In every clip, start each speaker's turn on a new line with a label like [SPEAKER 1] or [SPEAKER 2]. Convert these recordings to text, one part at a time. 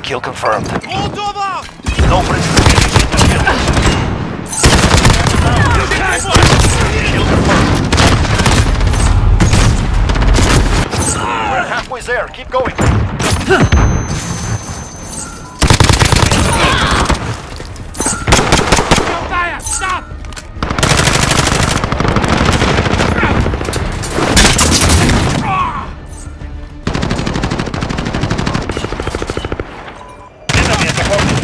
[SPEAKER 1] kill confirmed.
[SPEAKER 2] Hold over!
[SPEAKER 1] No prisoners in the field. Kill confirmed. We're halfway there. Keep going.
[SPEAKER 2] Fire! Stop!
[SPEAKER 1] Enemy at the corner.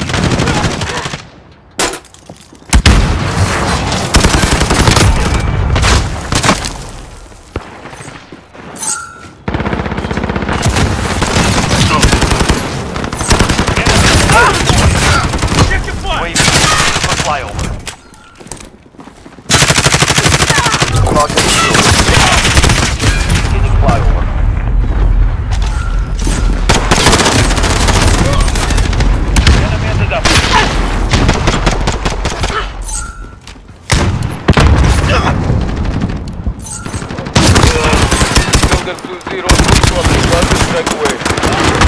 [SPEAKER 2] Get your foot!
[SPEAKER 1] Wave for flyover. Beginning flyover. Enemy at the dump.
[SPEAKER 3] Builder 2-0, push up, strike away.